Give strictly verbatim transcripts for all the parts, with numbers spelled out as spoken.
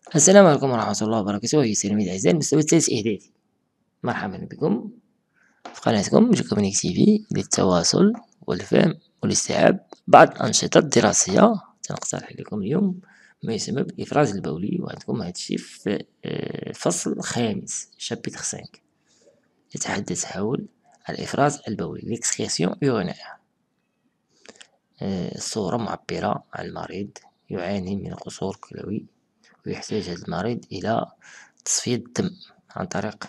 السلام عليكم ورحمة الله وبركاته، أيها التلاميذ الأعزاء المستوى الثالث إعدادي، مرحبا بكم في قناتكم جوكومينيك تي في للتواصل والفهم والاستيعاب بعض الأنشطة الدراسية. سنقترح لكم اليوم ما يسمى بالإفراز البولي، وعندكم هذا الشيء في آه، الفصل الخامس شابتر خمسة، يتحدث حول الإفراز البولي ليكسكريسيون urinaire. آه، الصورة معبرة عن المريض يعاني من قصور كلوي، ويحتاج هذا المريض إلى تصفية الدم عن طريق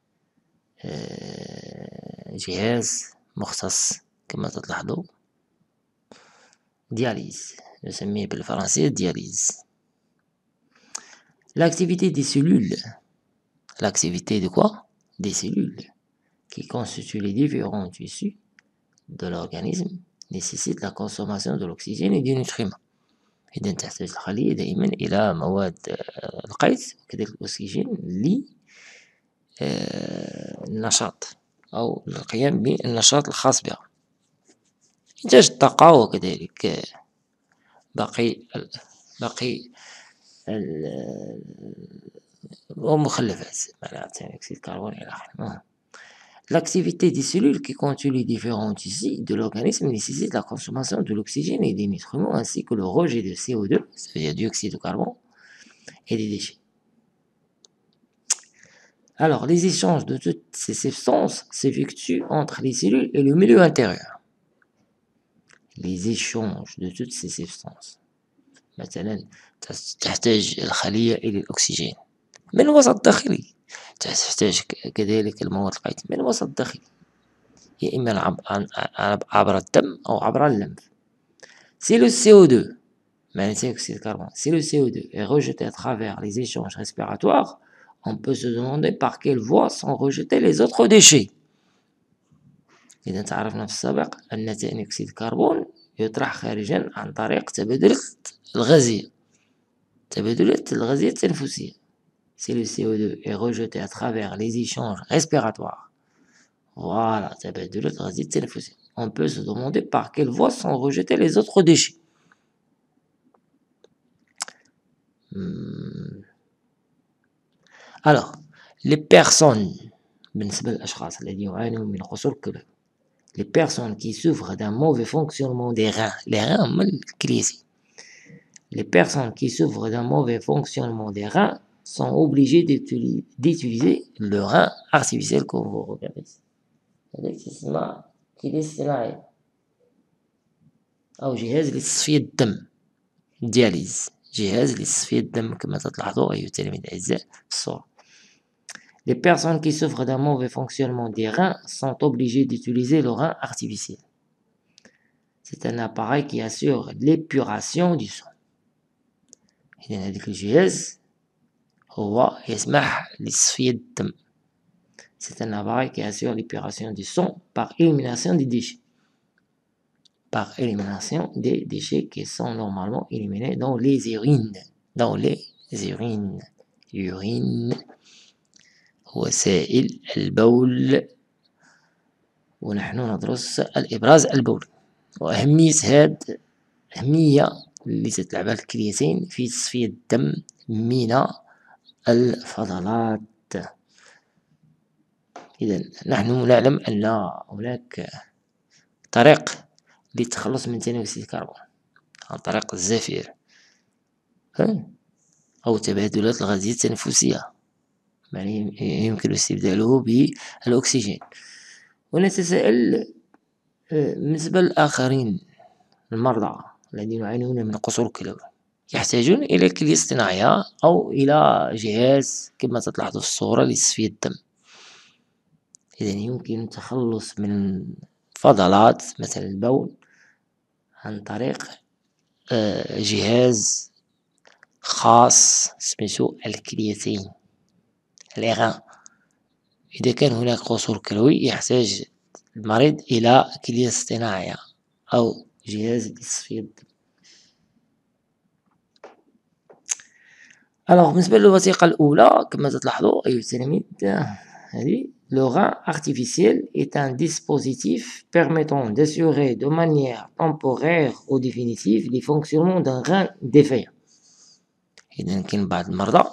آه، جهاز مختص كما تلاحظوا، دياليز، نسميه بالفرنسية دياليز. L'activité des cellules, l'activité de quoi? Des cellules qui constituent les différents tissus de l'organisme nécessite la consommation de l'oxygène et des nutriments. إذا تحتاج الخلية دائما إلى مواد آه، القيد وكذلك الأكسجين للنشاط أو للقيام بالنشاط الخاص بها، إنتاج الطاقة وكذلك باقي باقي ومخلفات معناها ثاني أكسيد الكربون إلى آخره. L'activité des cellules qui contiennent les différents tissus de l'organisme nécessite la consommation de l'oxygène et des nutriments ainsi que le rejet de C O deux, c'est-à-dire dioxyde de carbone, et des déchets. Alors, les échanges de toutes ces substances s'effectuent entre les cellules et le milieu intérieur. Les échanges de toutes ces substances. مثلا تحتاج الخلية إلى الأكسجين من الوسط الداخلي، تحتاج كذلك المواد القيد من الوسط الداخلي، يا إما عبر الدم أو عبر اللمف. Si le C O deux, magnétique oxyde de carbone, si le C O deux est rejeté à travers les échanges respiratoires, on peut se demander par quelle voie sont rejetés les autres déchets. إذا تعرفنا في السابق أن ثاني أكسيد الكربون يطرح خارجا عن طريق تبادل الغازية تبادلة الغازية التنفسية. Si le C O deux est rejeté à travers les échanges respiratoires, voilà, تبادلة الغازية التنفسية, on peut se demander par quelle voie sont rejetés les autres déchets. Hmm. Alors, les personnes, بالنسبة للأشخاص الذين يعانون من قصور كلوي, les personnes qui souffrent d'un mauvais fonctionnement des reins, les reins هما الكليتين, les personnes qui souffrent d'un mauvais fonctionnement des reins sont obligés d'utiliser le rein artificiel que vous regardez. هذاك تسمى كلية اصطناعي أو جهاز لتصفية الدم، دياليز، جهاز لتصفية الدم كما تلاحظوا أيها التلاميذ الأعزاء في الصورة. Les personnes qui souffrent d'un mauvais fonctionnement des reins sont obligées d'utiliser le rein artificiel. C'est un appareil qui assure l'épuration du sang. إذن هذاك الجهاز هو يسمح لتصفية الدم. C'est un appareil qui assure l'épuration du sang par élimination des déchets. Par élimination des déchets qui sont normalement éliminés dans les urines. Dans les urines. Urine هو سائل البول، ونحن ندرس الإبراز البولي وأهمية هاد أهمية اللي تتلعبها الكرياتين في تصفية الدم من الفضلات. إذا نحن نعلم أن هناك طريق للتخلص من ثاني أكسيد الكربون عن طريق الزفير أو تبادلات الغازية التنفسية، يعني يمكن استبداله بالأكسجين. ونتساءل بالنسبة للآخرين المرضى الذين يعانون من قصور كلوي يحتاجون إلى كلية اصطناعية أو إلى جهاز كما تلاحظوا في الصورة لتصفية الدم. إذا يمكن التخلص من فضلات مثل البول عن طريق جهاز خاص اسمه الكليتين الإغاء. إذا كان هناك قصور كلوي يحتاج المريض إلى كلية اصطناعية أو جهاز لتصفية الدم. Alors, بالنسبة للوثيقة الأولى كما تلاحظوا أيها التلاميذ هذه le rein artificiel est un dispositif permettant d'assurer de manière temporaire ou définitive les fonctionnements d'un rein défaillant. إذا كاين بعض المرضى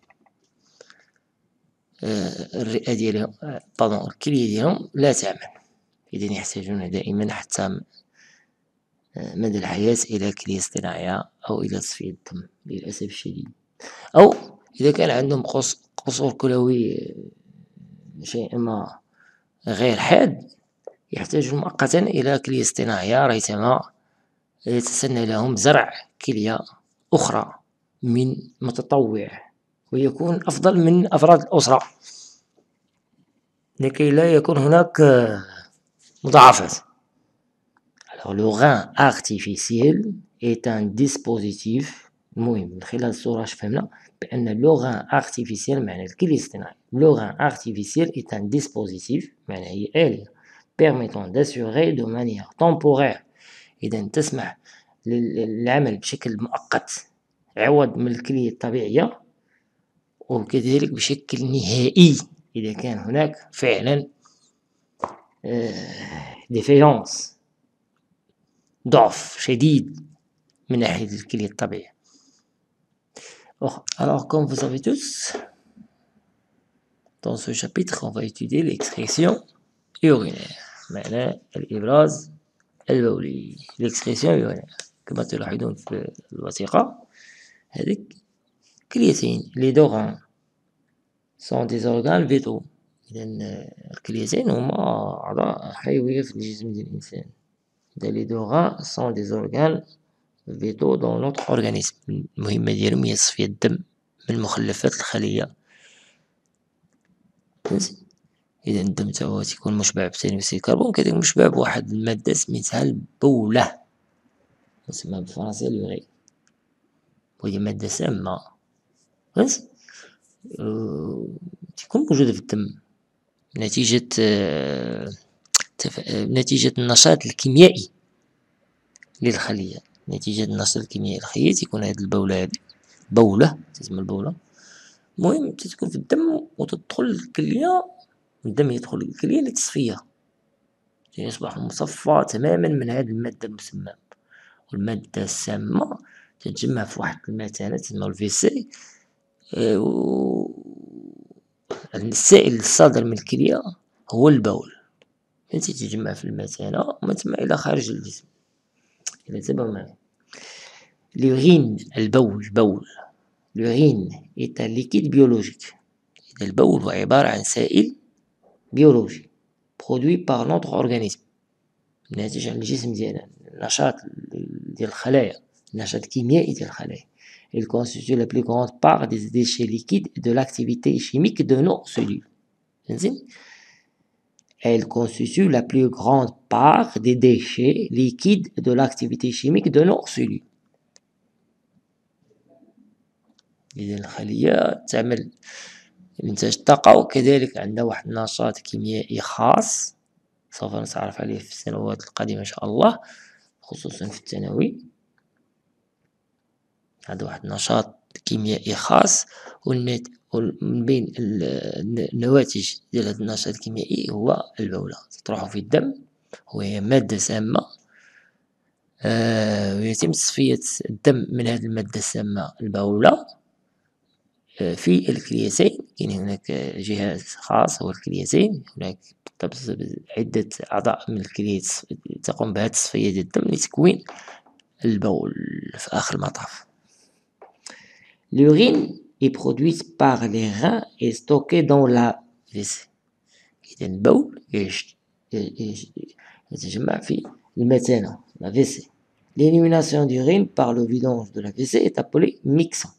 الرئة ديالهم باردون الكلية ديالهم لا تعمل، إذا يحتاجون دائما حتى مدى الحياة إلى كلية اصطناعية أو إلى تصفية الدم للأسف الشديد، أو إذا كان عندهم قصور كلوي شيء ما غير حاد يحتاجون مؤقتا إلى كلية اصطناعية ريثما يتسنى لهم زرع كلية أخرى من متطوع ويكون أفضل من أفراد الأسرة لكي لا يكون هناك مضاعفات. Alors le rein artificiel est un dispositif المهم من خلال الصورة فهمنا بأن le rein artificiel معنى الكلية الاصطناعي le rein artificiel est un dispositif معنى هي آلية permettant d'assurer de manière temporaire إذا تسمح للعمل بشكل مؤقت عوض من الكلية الطبيعية وكذلك بشكل نهائي إذا كان هناك فعلا ديفيونس ضعف شديد من ناحية الكلية الطبيعية. Alors comme vous savez tous, dans ce chapitre on va étudier l'excrétion urinaire معنى الإبراز البولي l'excrétion urinaire. كما تلاحظون في الوثيقة هذيك كليتين les deux reins sont des organes vitaux. إذا الكليتين هما أعضاء حيوية في الجسم ديال الإنسان. les deux reins sont des organes vitaux dans notre organisme. المهمة ديالهم هي تصفية الدم من مخلفات الخلية. إذا الدم تاعو تيكون مشبع بثاني أكسيد الكربون كذلك مشبع بواحد المادة سميتها البولة تسمى بالفرنسية اليورين وهي مادة سامة فهمت تكون موجودة في الدم نتيجة نتيجة النشاط الكيميائي للخلية. نتيجة النشاط الكيميائي للخلية تكون هذه البولة هذه بولة تسمى البولة المهم تكون في الدم وتدخل الكلية الدم يدخل الكلية للتصفية يصبح مصفى تماما من هذه المادة المسمى والمادة السامة تتجمع في واحد المثانة تسمى الفيسي السائل الصادر من الكلية هو البول التي تتجمع في المثانة ومن ثم إلى خارج الجسم إلى تبع معي. اليورين البول بول اليورين est un liquide biologique. إذا البول هو عبارة عن سائل بيولوجي produit par notre organisme ناتج عن الجسم ديالنا النشاط ديال الخلايا النشاط الكيميائي ديال الخلايا. Il constitue la plus grande part des déchets liquides de l'activité chimique de nos cellules. Elle constitue la plus grande part des déchets liquides de l'activité chimique de nos cellules. إذا الخلية تعمل إنتاج الطاقة وكذلك عندها واحد النشاط كيميائي خاص سوف نتعرف عليه في السنوات القادمة إن شاء الله خصوصا في الثانوي. هذا واحد النشاط كيميائي خاص والنت من بين النواتج ديال هذا النشاط الكيميائي هو البولة تطرح في الدم وهي مادة سامة آه ويتم تصفية الدم من هذه المادة السامة البولة في الكليتين. كاين هناك جهاز خاص هو الكليتين هناك عدة أعضاء من الكلية تقوم بهذه التصفية ديال الدم لتكوين البول في آخر المطاف. L'urine est produite par les reins et stockée dans la vessie. إذا البول يتجمع في المثانة la vessie. L'élimination d'urine par le vidange de la vessie est appelée mixant.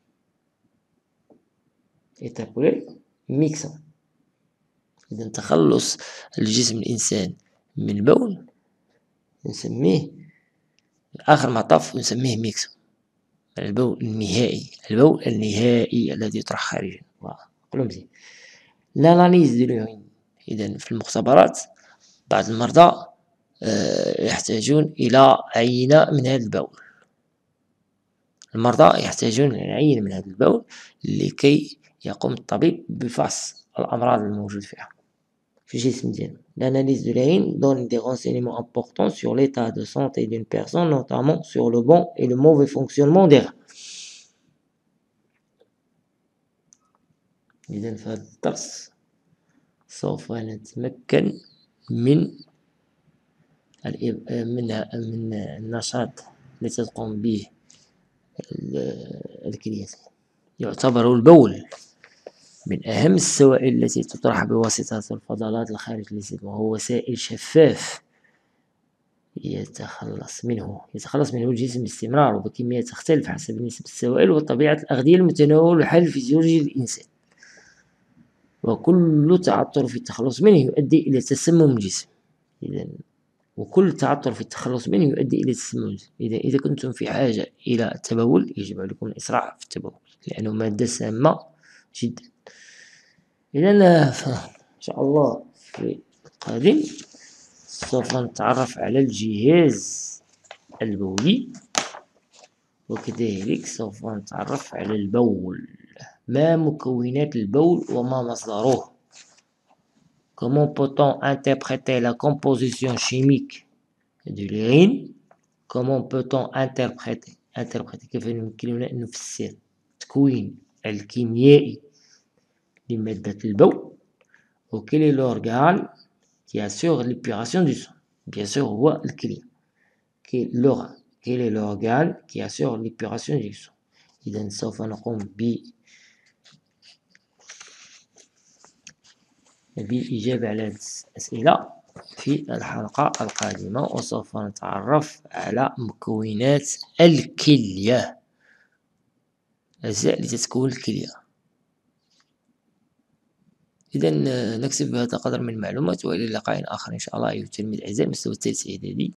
est appelée mixant. إذا تخلص الجسم الإنسان من البول نسميه آخر مطاف نسميه ميكسون البول النهائي البول النهائي الذي يطرح خارجا. قولوا مزيان. l'analyse de l'urine إذا في المختبرات بعض المرضى يحتاجون إلى عينة من هذا البول. المرضى يحتاجون إلى عينة من هذا البول لكي يقوم الطبيب بفحص الأمراض الموجود فيها في الجسم ديالنا. L'analyse de l'urine donne des renseignements importants sur l'état de santé d'une personne, notamment sur le bon et le mauvais fonctionnement des reins. إذا في هذا الدرس سوف نتمكن من من من النشاط الذي تقوم به الكليتين. يعتبر البول من أهم السوائل التي تطرح بواسطة الفضلات الخارج الجسم، وهو سائل شفاف يتخلص منه يتخلص منه الجسم باستمرار وبكميات تختلف حسب نسبة السوائل وطبيعة الأغذية المتناول والحالة الفيزيولوجية للإنسان، وكل تعثر في التخلص منه يؤدي إلى تسمم الجسم. إذا وكل تعثر في التخلص منه يؤدي إلى تسمم الجسم. إذا إذا كنتم في حاجة إلى التبول يجب عليكم الإسراع في التبول لأنه مادة سامة جدا. إذا إن شاء الله في القادم سوف نتعرف على الجهاز البولي، وكذلك سوف نتعرف على البول، ما مكونات البول وما مصدره. Comment peut-on interpréter la composition chimique de l'urine? Comment peut-on interpréter interpréter كيف يمكننا أن نفسر التكوين الكيميائي لمادة البول؟ وquel est l'organe qui assure l'épuration du sang? Bien sûr هو الكلية. Quel est l'organe qui assure l'épuration du sang? إذا سوف نقوم ب بإجابة على هذه الأسئلة في الحلقة القادمة، وسوف نتعرف على مكونات الكلية، الأجزاء التي تكون الكلية. إذا نكتفي بهذا القدر من المعلومات، وإلى لقاء آخر إن شاء الله أيها التلاميذ الأعزاء مستوى الثالث إعدادي.